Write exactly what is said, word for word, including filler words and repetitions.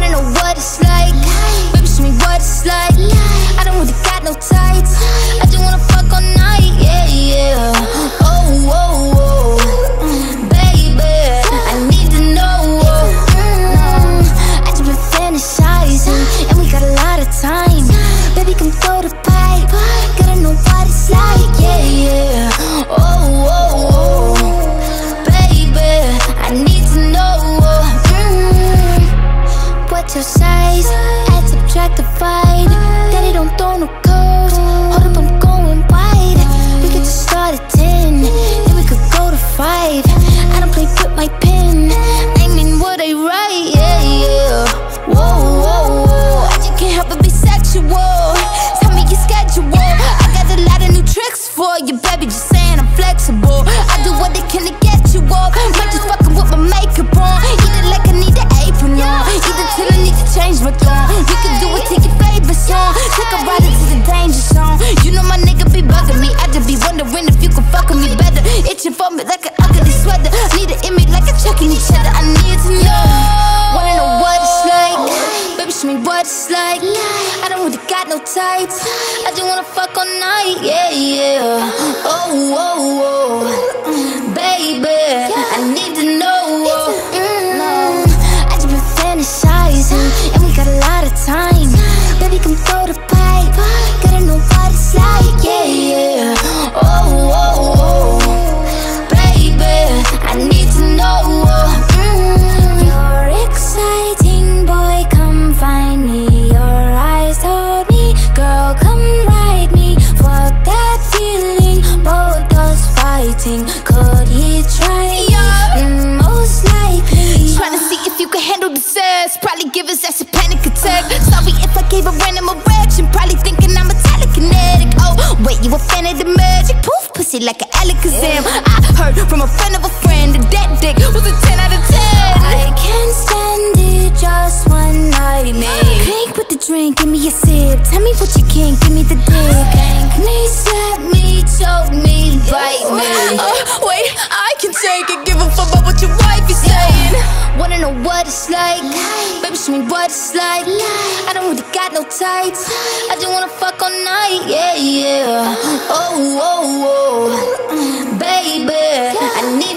Wanna know what it's like? Baby, show me what it's like. I don't really got no tights. I just wanna fuck all night, yeah, yeah. Oh, whoa, whoa, baby, I need to know. Mm, I just been fantasizing, and we got a lot of time. Baby, come throw the pipe. Gotta know what it's like, yeah, yeah. Oh, whoa, whoa, baby, I need to know. Mm, what's your size? Add, subtract, divide. Daddy don't throw no codes. Hold up, I'm going wide. We could just start at ten, then we could go to five. I don't play with my pen. I mean what I write, yeah, yeah. Whoa, whoa, whoa, I just can't help but be sexual. Tell me your schedule. I got a lot of new tricks for you, baby, just saying I'm flexible. I do what they can to get you off. Might just fucking with my makeup on. Eat it like I need an apron on. Eat it till I need to change my tone. We can do it till your favorite song. Take a ride into the danger zone. You know my nigga be bugging me. I just be wondering if you can fuck with me better. Itching for me like an ugly sweater. Need an image like a checking each other. I need to know. Wanna know what it's like? Baby, show me what it's like. I don't really got no tights. I just wanna fuck all night, yeah, yeah. Oh, whoa, whoa, baby, I need to know. Mm, I just been fantasizing, and we got a lot of time. Baby, come throw the pipe. Gotta know what it's like, yeah, yeah. Oh, whoa, whoa, baby, I need to know. Mm, you're exciting, boy, come find me. Your eyes told me, girl, come ride me. Fuck that feeling, both us fighting. Could he try? Yeah, mm, most likely. Trying to see if you can handle the sex. Probably give his ass a panic attack. Sorry if I gave a random erection. Probably thinking I'm a telekinetic. Oh, wait, you a fan of the magic? Poof, pussy like an Alakazam. I heard from a friend of a friend that that dick was a ten out of ten. I can't stand it, just one night, man. Crank with the drink, give me a sip. Tell me what you can, give me the dick. Spank me, slap me, choke me, bite me. Uh, wait, I can take it. Give a fuck about what your wife is saying. Wanna know what it's like? Baby, show me what it's like. I don't really got no tights. I just wanna fuck all night, yeah, yeah. Oh, whoa, whoa, baby, I need